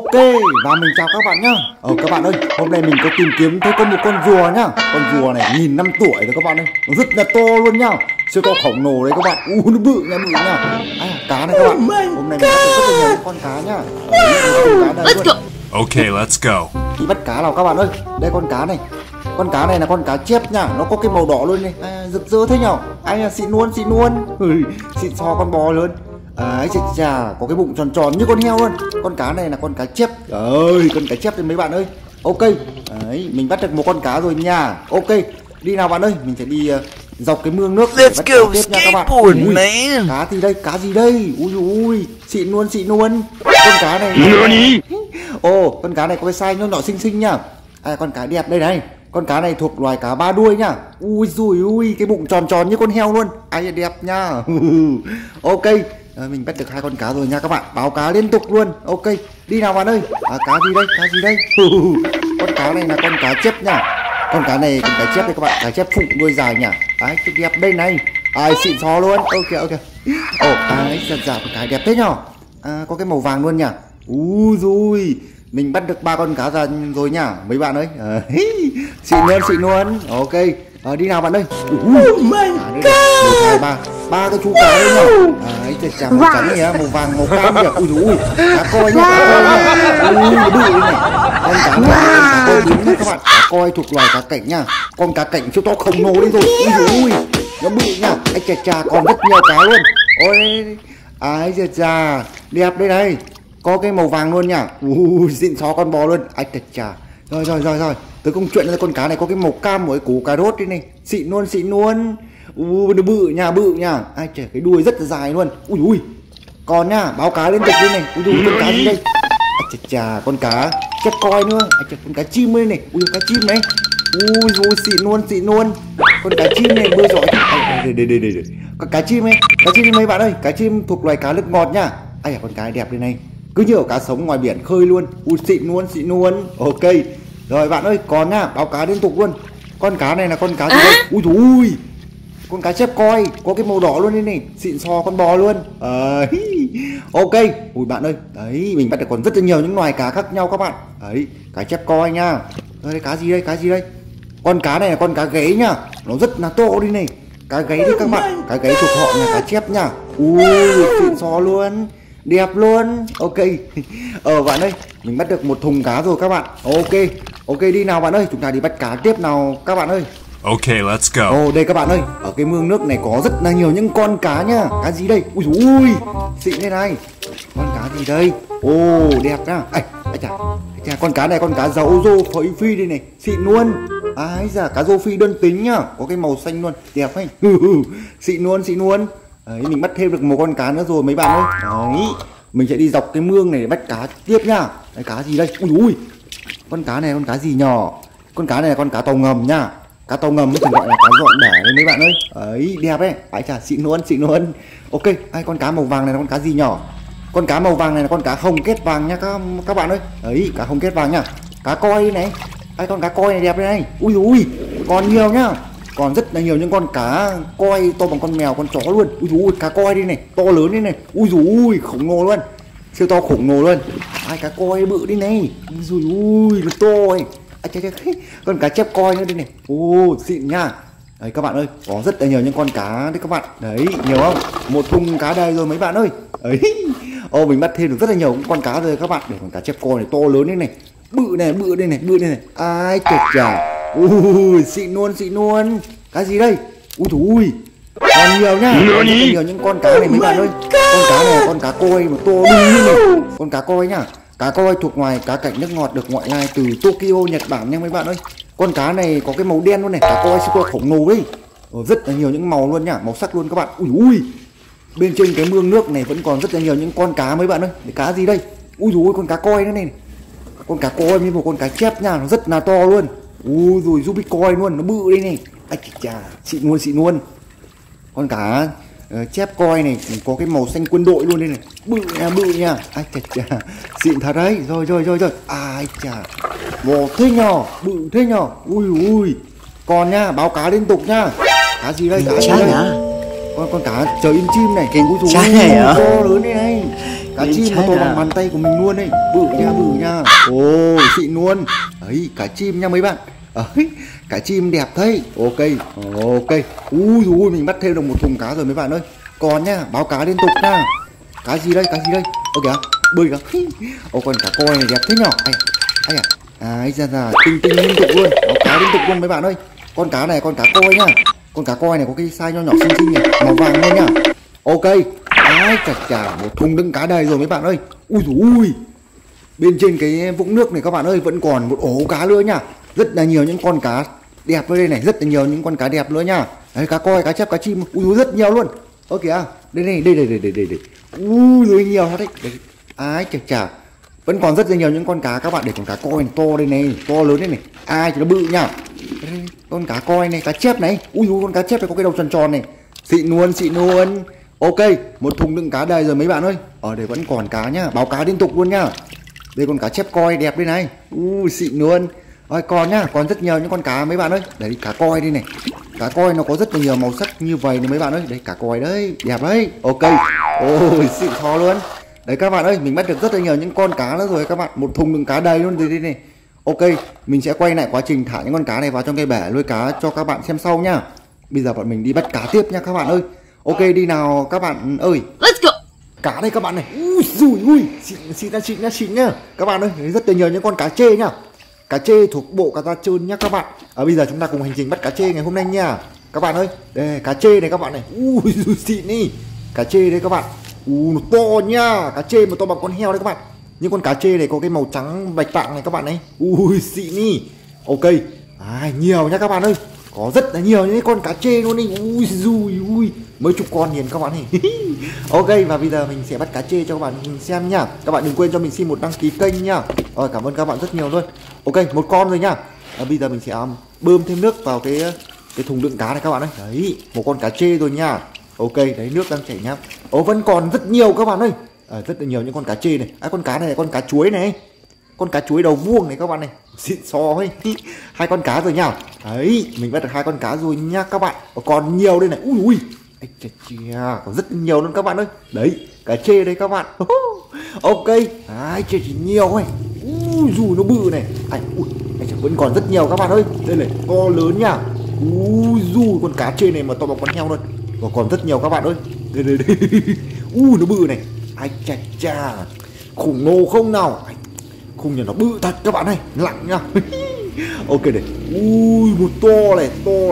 Ok, và mình chào các bạn nhá. Các bạn ơi, hôm nay mình có tìm kiếm thấy có một con rùa nhá. Con rùa này 1000 năm tuổi rồi các bạn ơi. Nó rất là to luôn nhá. Siêu to khổng lồ đấy các bạn. Nó bự nha, bự nha. Cá này các bạn. Hôm nay mình bắt được rất là nhiều con cá nhá. Con cá đây luôn. Ok, let's go. Đi bắt cá nào các bạn ơi. Đây con cá này. Con cá này là con cá chép nhá. Nó có cái màu đỏ luôn này. Rực rỡ thế nhở. Xịn luôn, xịn luôn. Xịn so con bò luôn. Chà, có cái bụng tròn tròn như con heo luôn. Con cá này là con cá chép. Ơi, con cá chép đấy mấy bạn ơi. Ok, đấy, mình bắt được một con cá rồi nha. Ok, đi nào bạn ơi. Mình sẽ đi dọc cái mương nước để bắt cá tiếp nha các bạn. Cá gì đây, cá gì đây. Ui, xịn luôn, xịn luôn. Con cá này. Con cá này có cái size nhỏ nhỏ xinh xinh nhá. Con cá đẹp đây này. Con cá này thuộc loài cá ba đuôi nhá. Ui, cái bụng tròn tròn như con heo luôn. Đẹp nha. Ok, mình bắt được 2 con cá rồi nha các bạn. Báo cá liên tục luôn. Ok, đi nào bạn ơi. Cá gì đây, cá gì đây. Con cá này là con cá chép nha. Con cá này con cá chép đây các bạn. Cá chép phụng đuôi dài nhỉ. Cái đẹp đây này. Xịn xò luôn. Ok. Dạ con cá đẹp thế nhở. Có cái màu vàng luôn nhỉ. Rồi mình bắt được 3 con cá ra rồi nhá mấy bạn ơi. Xịn luôn. Ok, đi nào bạn ơi. Ba cái chú cá đấy nhở. Chả màu trắng này, màu vàng, màu cam kìa. Cá coi nhá, nó bự này. Con cá này cá coi đúng nhá các bạn. Cá coi thuộc loài cá cảnh nha. Con cá cảnh siêu to khổng lồ đấy rồi. Nó bự nha. Chà, còn rất nhiều cá luôn. Chà, đẹp đây này. Có cái màu vàng luôn nhá. Xịn xó con bò luôn. Chà. Rồi. Tới công chuyện là con cá này có cái màu cam với củ cà rốt đây này. Xịn luôn. Nó bự nha. Chà, cái đuôi rất là dài luôn. Còn nhá, báo cá liên tục đây này. Con cá gì đây. Chà, con cá chép coi nữa. Con cá chim đây này. Cá chim này. Xịn luôn. Con cá chim này bơi giỏi. Đây. Con cá chim này. Cá chim mấy bạn ơi. Cá chim thuộc loài cá nước ngọt nhá. Con cá đẹp đây này. Cứ như cá sống ngoài biển khơi luôn. Xịn luôn. Ok. Rồi bạn ơi, còn nhá, báo cá liên tục luôn. Con cá này là con cá gì đây? Con cá chép coi, có cái màu đỏ luôn đây này. Xịn xò con bò luôn. Ok. Bạn ơi, đấy, mình bắt được còn rất là nhiều những loài cá khác nhau các bạn. Đấy, cá chép coi nha. Đây, cá gì đây? Con cá này là con cá gáy nhá. Nó rất là to đi này. Cá gáy đấy các bạn. Cá gáy thuộc họ nhà cá chép nhá. Xịn xò luôn. Đẹp luôn. Ok. Bạn ơi, mình bắt được một thùng cá rồi các bạn. Ok, đi nào bạn ơi. Chúng ta đi bắt cá tiếp nào các bạn ơi. Ok, let's go. Đây các bạn ơi, ở cái mương nước này có rất là nhiều những con cá nhá. Cá gì đây? Xịn đây này. Con cá gì đây? Đẹp nhá. Chà, con cá này con cá râu rô phấy phi đây này. Xịn luôn. Cá rô phi đơn tính nhá. Có cái màu xanh luôn. Đẹp ấy. Xịn luôn. Đấy, mình bắt thêm được một con cá nữa rồi mấy bạn ơi. Đấy, mình sẽ đi dọc cái mương này để bắt cá tiếp nhá. Đấy, cá gì đây? Con cá này con cá gì nhỏ? Con cá này là con cá tàu ngầm nhá. Cá tàu ngầm mới thường gọi là cá dọn đẻ đấy mấy bạn ơi. Đấy, đẹp ấy. Chà, xịn luôn. Ok, con cá màu vàng này là con cá gì nhỏ? Con cá màu vàng này là con cá hồng kết vàng nha các bạn ơi. Đấy, cá hồng kết vàng nhá. Cá coi này. Con cá coi này đẹp đây này. Còn nhiều nhá. Còn rất là nhiều những con cá coi to bằng con mèo, con chó luôn. Cá coi đi này, to lớn đi này. Khổng lồ luôn. Siêu to khổng lồ luôn. Cá coi bự đi này. Nó to ấy. Con cá chép coi nữa đây này. Xịn nha. Đấy các bạn ơi, có rất là nhiều những con cá đấy các bạn. Đấy, nhiều không? Một thùng cá đầy rồi mấy bạn ơi. Đấy. Mình bắt thêm được rất là nhiều con cá rồi các bạn. Để con cá chép coi này to lớn đây này. Bự đây này. Chà. Xịn luôn. Cá gì đây? Còn nhiều nhá. Còn rất nhiều những con cá này mấy bạn ơi. Con cá này là con cá coi mà to đùng như này. Con cá coi nhá. Cá coi thuộc loài cá cảnh nước ngọt được ngoại lai từ Tokyo, Nhật Bản nha mấy bạn ơi. Con cá này có cái màu đen luôn này. Cá coi siêu to khổng lồ đấy. Rất là nhiều những màu luôn nhá, màu sắc luôn các bạn. Bên trên cái mương nước này vẫn còn rất là nhiều những con cá mấy bạn ơi. Cá gì đây? Con cá coi nữa này. Con cá coi với một con cá chép nha, nó rất là to luôn. Giúp coi luôn, nó bự đây này. Chà, xịn luôn. Con cá chép coi này có cái màu xanh quân đội luôn đây này. Bự nha. Chà, xịn thật đấy. Rồi. Chà, bò thế nhỏ, bự thế nhỏ. Còn nha, báo cá liên tục nha. Cá gì đây? Con cá trời im chim này. Trái này hả? To lớn đây này. cá chim mà to bằng bàn tay của mình luôn đấy, bự nha. Ồ, xịn luôn. Đấy, cá chim nha mấy bạn. Ấy, cá chim đẹp thế. Ok. Ui, mình bắt thêm được một thùng cá rồi mấy bạn ơi. Còn nhá, báo cá liên tục nha. Cá gì đây? Ơ kìa, bơi kìa. Ô, con cá coi này đẹp thế nhở. Ai ra tinh liên tục luôn, báo cá liên tục luôn mấy bạn ơi. Con cá này con cá coi nhá. Con cá coi này có cái size nhỏ xinh nhỉ, màu vàng luôn nhá. Ok. Ai chà, một thùng đựng cá đầy rồi mấy bạn ơi. Ui, bên trên cái vũng nước này các bạn ơi vẫn còn một ổ cá nữa nhá. Rất là nhiều những con cá đẹp ở đây này, rất là nhiều những con cá đẹp nữa nhá. Đấy, cá coi, cá chép, cá chim, rất nhiều luôn. Ơ kìa, đây. Rồi nhiều thật đấy. Ai chà, vẫn còn rất là nhiều những con cá các bạn. Để con cá coi này, to đây này, to lớn đây này. Ai cho nó bự nhá. Đây, con cá coi này, cá chép này. Con cá chép này có cái đầu tròn này. Xịn luôn. Ok, một thùng đựng cá đầy rồi mấy bạn ơi. Ở đây vẫn còn cá nhá, báo cá liên tục luôn nhá. Đây con cá chép coi đẹp đây này. Xịn luôn. Rồi còn nhá, còn rất nhiều những con cá mấy bạn ơi. Đấy, cá coi đây này. Cá coi nó có rất là nhiều màu sắc như vậy này mấy bạn ơi. Đây, cá coi đấy, đẹp đấy. Ok. Xịn to luôn. Đấy các bạn ơi, mình bắt được rất là nhiều những con cá nữa rồi các bạn. Một thùng đựng cá đầy luôn đây này. Ok, mình sẽ quay lại quá trình thả những con cá này vào trong cái bể nuôi cá cho các bạn xem sau nhá. Bây giờ bọn mình đi bắt cá tiếp nha các bạn ơi. Ok, đi nào các bạn ơi. Let's go. Cá đây các bạn này. Xịn nhá. Các bạn ơi, rất là nhiều những con cá trê nhá. Cá trê thuộc bộ cá da trơn nhá các bạn. Bây giờ chúng ta cùng hành trình bắt cá trê ngày hôm nay nha. Các bạn ơi, đây cá trê này các bạn này. Xịn đi. Cá trê đây các bạn. Nó to nha. Cá trê mà to bằng con heo đấy các bạn. Những con cá trê này có cái màu trắng bạch tạng này các bạn này. Xịn đi. Ok. Nhiều nhá các bạn ơi. Có rất là nhiều những con cá trê luôn đi. Mấy chục con liền các bạn này. Ok, và bây giờ mình sẽ bắt cá trê cho các bạn xem nhá. Các bạn đừng quên cho mình xin một đăng ký kênh nhá. Rồi, cảm ơn các bạn rất nhiều luôn. Ok, một con rồi nhá. Bây giờ mình sẽ bơm thêm nước vào cái thùng đựng cá này các bạn ơi. Đấy, một con cá trê rồi nhá. Ok, đấy, nước đang chảy nhá. Vẫn còn rất nhiều các bạn ơi. Rất là nhiều những con cá trê này. Con cá này là con cá chuối này. Con cá chuối đầu vuông này các bạn này. Xịn xò ấy. 2 con cá rồi nhá. Đấy, mình bắt được 2 con cá rồi nha các bạn. Còn nhiều đây này. Có rất nhiều luôn các bạn ơi. Đấy, cá trê đây các bạn. Ok. Chỉ nhiều ấy. Nó bự này. Vẫn còn rất nhiều các bạn ơi. Đây này, to lớn nha. Con cá trê này mà to bằng con heo luôn. Và còn rất nhiều các bạn ơi. Đây. Nó bự này. Khủng lồ không nào. Khung nhà nó bự thật các bạn ơi, nặng nha. Ok này. Một to này.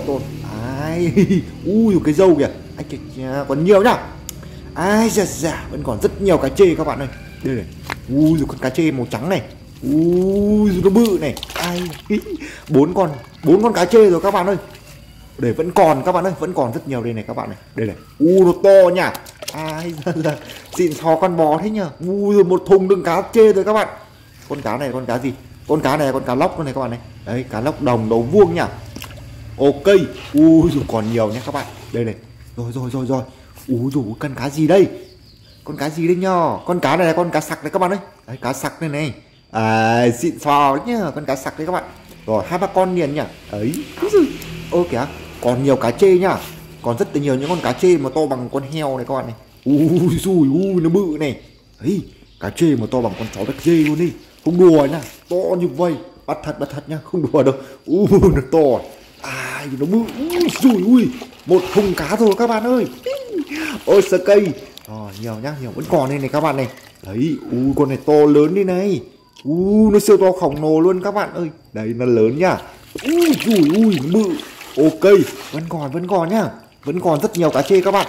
Cái râu kìa. Còn nhiều nhá. Vẫn còn rất nhiều cá trê các bạn ơi. Đây này. Rồi con cá trê màu trắng này. Nó bự này. 4 con cá trê rồi các bạn ơi. Để vẫn còn các bạn ơi, vẫn còn rất nhiều đây này các bạn này. Đây này. Nó to nha. Xịn xò con bò thế nhờ. Một thùng đựng cá trê rồi các bạn. Con cá này con cá gì? Con cá này là con cá lóc này các bạn này. Đấy, cá lóc đồng đầu vuông nha. Ok. Còn nhiều nhé các bạn. Đây này. Rồi. Con cá gì đây? Con cá gì đây nhờ? Con cá này là con cá sặc này các bạn ơi. Đấy, cá sặc này này. Xịn xò nhá, con cá sặc đấy các bạn. Rồi 2-3 con liền nhá. Ấy. Kìa, còn nhiều cá trê nhá. Còn rất là nhiều những con cá trê mà to bằng con heo này các bạn này. Nó bự này. Đấy, cá trê mà to bằng con chó Béc dê luôn đi. Không đùa nha, to như vậy. Bắt thật nha, không đùa đâu. Nó to. Nó bự. Một thùng cá rồi các bạn ơi. Sơ cây. Nhiều nhá, vẫn còn đây này các bạn này. Đấy, con này to lớn đi này. Nó siêu to khổng lồ luôn các bạn ơi. Đấy, nó lớn nhá. Nó bự. Ok, vẫn còn nhá. Vẫn còn rất nhiều cá trê các bạn.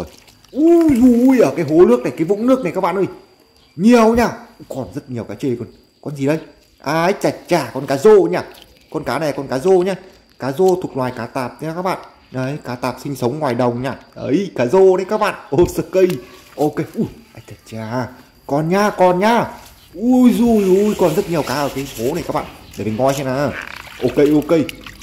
Ở cái hố nước này, cái vũng nước này các bạn ơi. Nhiều nhá. Còn rất nhiều cá trê. Con gì đây? Con cá rô nhá. Con cá này con cá rô nhá. Cá rô thuộc loài cá tạp nha các bạn. Đấy, cá tạp sinh sống ngoài đồng nhá. Đấy, cá rô đấy các bạn. Sơ cây. Ok. Còn nhá. Còn rất nhiều cá ở cái hố này các bạn. Để mình coi xem nào. Ok.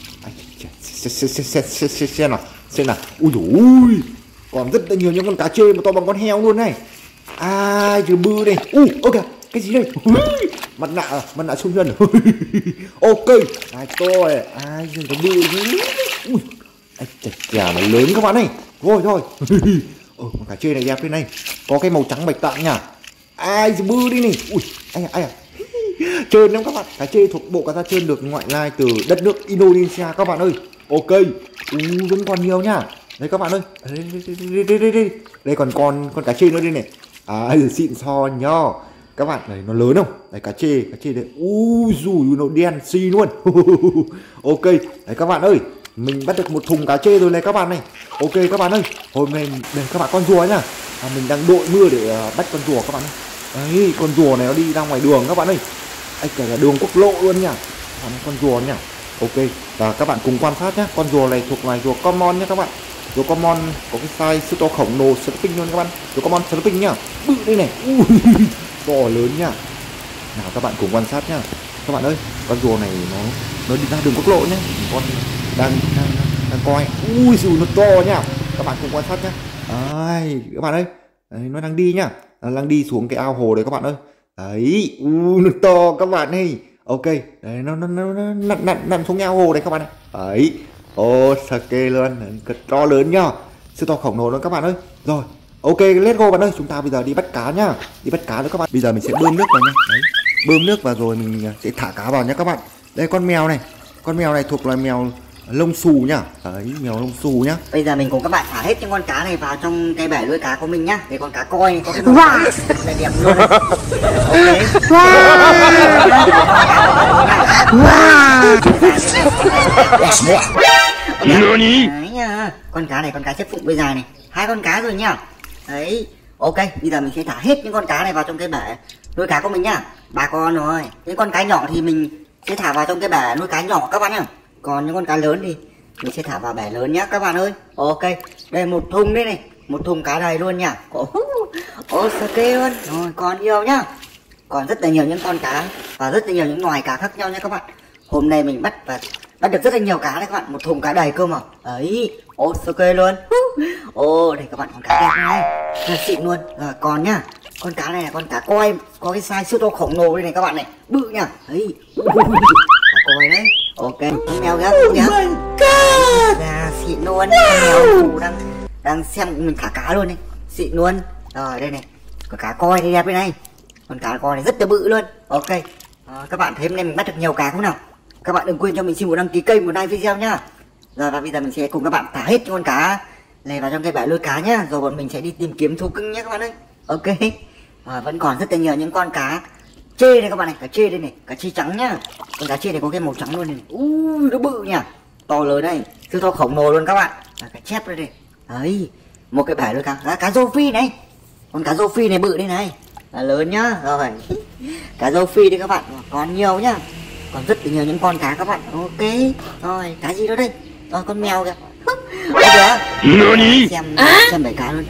Xem nào. Còn rất là nhiều những con cá trê mà to bằng con heo luôn này. Chứ bự này. Ok. Cái gì đây? Mặt nạ sung nhân. Ok. To này. Nó bự. Nó lớn các bạn này. Thôi. Con cá trê này đẹp thế này. Có cái màu trắng bạch tạng nha. Ai bư đi này. Ui, ai à. Trơn lắm các bạn. Cá chê thuộc bộ cá da trơn được ngoại lai từ đất nước Indonesia các bạn ơi. Ok. Vẫn còn nhiều nhá. Đây các bạn ơi. Đây còn con cá chê nữa đây này. Xịn sò nhá. Các bạn này nó lớn không? Đây cá chê đây. Dùi nó đen xì luôn. Ok. Đấy các bạn ơi. Mình bắt được một thùng cá chê rồi này các bạn này. Ok các bạn ơi. Hôm nay đây các bạn con rùa nhá. Mình đang đội mưa để bắt con rùa các bạn ơi. Đấy, con rùa này nó đi ra ngoài đường các bạn ơi. Cả là đường quốc lộ luôn nha. Con rùa nha. Ok, và các bạn cùng quan sát nhé. Con rùa này thuộc loài rùa common nhé các bạn. Rùa common có cái size siêu to khổng lồ surfing luôn các bạn. Rùa common surfing nhá. Bự đây này. To lớn nhá. Nào các bạn cùng quan sát nhá. Các bạn ơi, con rùa này nó đi ra đường quốc lộ nhé. Con đang coi. Dùi nó to nhá. Các bạn cùng quan sát nhá. Đấy, các bạn ơi. Đấy, nó đang đi nhá. Nó đang đi xuống cái ao hồ đấy các bạn ơi. Đấy, nó to các bạn ơi. Ok, đấy nó nặn xuống ao hồ đấy các bạn ơi. Đấy, sake luôn, to lớn nhá, siêu to khổng lồ luôn các bạn ơi. Rồi, ok, let's go bạn ơi, chúng ta bây giờ đi bắt cá nhá, đi bắt cá nữa các bạn. Bây giờ mình sẽ bơm nước vào nhá, đấy, bơm nước vào rồi mình sẽ thả cá vào nhá các bạn. Đây con mèo này thuộc loài mèo lông xù nhá, đấy, mèo lông xù nhá. Bây giờ mình cùng các bạn thả hết những con cá này vào trong cái bể nuôi cá của mình nhá. Đây con cá coi này có cái màu rất đẹp luôn. Ok. Đấy nha. Con cá này con cá chép phụng bây giờ này, 2 con cá rồi nhá. Đấy. Ok, bây giờ mình sẽ thả hết những con cá này vào trong cái bể nuôi cá của mình nhá. 3 con rồi. Những con cá nhỏ thì mình sẽ thả vào trong cái bể nuôi cá nhỏ các bạn nhá. Còn những con cá lớn thì mình sẽ thả vào bể lớn nhá các bạn ơi. Ok, đây một thùng đây này, một thùng cá đầy luôn nhá. Ok luôn. Rồi còn nhiều nhá, còn rất là nhiều những con cá và rất là nhiều những loài cá khác nhau nha các bạn. Hôm nay mình bắt được rất là nhiều cá đấy các bạn, một thùng cá đầy cơ mà. Đấy, ok luôn. Đây các bạn, con cá đẹp này, rất xịn luôn. Rồi còn nhá, con cá này là con cá coi, có cái size siêu to khổng lồ đây này các bạn này, bự nhá. Đấy, cá coi đấy. Ok, con mèo kìa, dạ xịn luôn. Con mèo đang xem mình thả cá luôn này, xịn luôn. Rồi đây này, con cá coi thì đẹp đây này, con cá coi này rất là bự luôn. Ok, các bạn thấy hôm nay mình bắt được nhiều cá không nào? Các bạn đừng quên cho mình xin một đăng ký kênh, một like video nhá. Rồi và bây giờ mình sẽ cùng các bạn thả hết con cá này vào trong cái bể nuôi cá nhá, rồi bọn mình sẽ đi tìm kiếm thú cưng nhé các bạn ơi. Ok, vẫn còn rất là nhiều những con cá chê đây các bạn này, cá chê đây này, cá chê trắng nhá. Con cá chê này có cái màu trắng luôn này. Nó bự nhỉ, to lớn đây, siêu to khổng lồ luôn các bạn. Cá chép đây này. Đấy, một cái bể nuôi cá rô phi này. Con cá rô phi này bự đây này, là lớn nhá. Rồi, cá rô phi đây các bạn, còn nhiều nhá. Còn rất là nhiều những con cá các bạn. Ok, rồi cá gì đó đây? Rồi con mèo kìa. Xem bể cá luôn.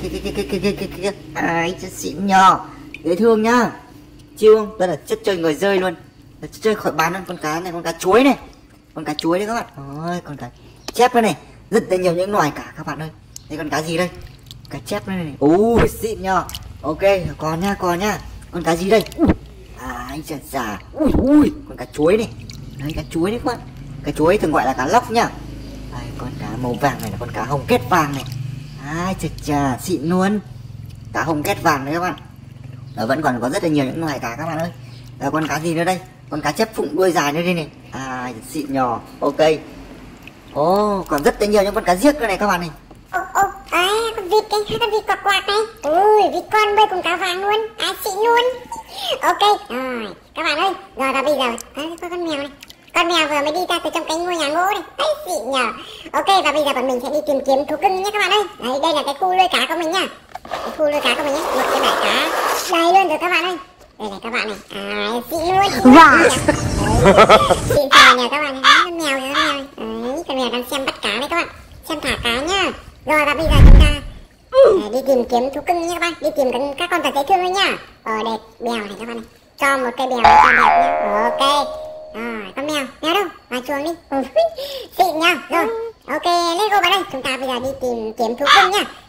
Ai chất xịn nhờ, dễ thương nhá, chiêu rất là chất chơi người rơi luôn, chất chơi khỏi bán luôn. Con cá này, con cá chuối này, con cá chuối đấy các bạn. Ôi, con cá chép đây này, rất là nhiều những loài cả các bạn ơi. Đây con cá gì đây? Cá chép đây này. Xịn nhờ. Ok, còn nhá, con cá gì đây? Ai chà, con cá chuối này. Đấy, cá chuối đấy các bạn. Cá chuối thường gọi là cá lóc nhá. Đây, con cá màu vàng này là con cá hồng kết vàng này. Ai chà, xịn luôn. Cá hồng kết vàng đấy các bạn. Đó, vẫn còn có rất là nhiều những loài cá các bạn ơi. Đó, con cá gì nữa đây? Con cá chép phụng đuôi dài nữa đây này. Xịn nhỏ. Ok. Còn rất là nhiều những con cá giếc nữa này các bạn này. Con vịt đây, con vịt quạt quạt này. Vịt con bơi cùng cá vàng luôn. Xịn luôn. Ok, rồi các bạn ơi. Rồi và bây giờ có con mèo này. Con mèo vừa mới đi ra từ trong cái ngôi nhà gỗ này. Đấy, xịn nhờ. Ok, và bây giờ bọn mình sẽ đi tìm kiếm thú cưng nhé các bạn ơi. Đấy, đây là cái khu nuôi cá của mình nhá. Cái khu nuôi cá của mình nhé, một cái bể cá đầy luôn rồi các bạn ơi. Đây này các bạn này, xịn luôn. Wow. Xịn sò nhờ các bạn. Con mèo kìa, con mèo. Đấy, con mèo đang xem bắt cá đấy các bạn, xem thả cá nhá. Rồi và bây giờ chúng ta đi tìm kiếm thú cưng nha các bạn, đi tìm các con vật dễ thương thôi nhá. Đây bèo này các bạn này, cho một cây bèo này cho đẹp nhá. Ok, rồi con mèo đâu, vào chuồng đi. Xịn nha. Rồi ok, let's go bạn ơi, chúng ta bây giờ đi tìm kiếm thú cưng nhá.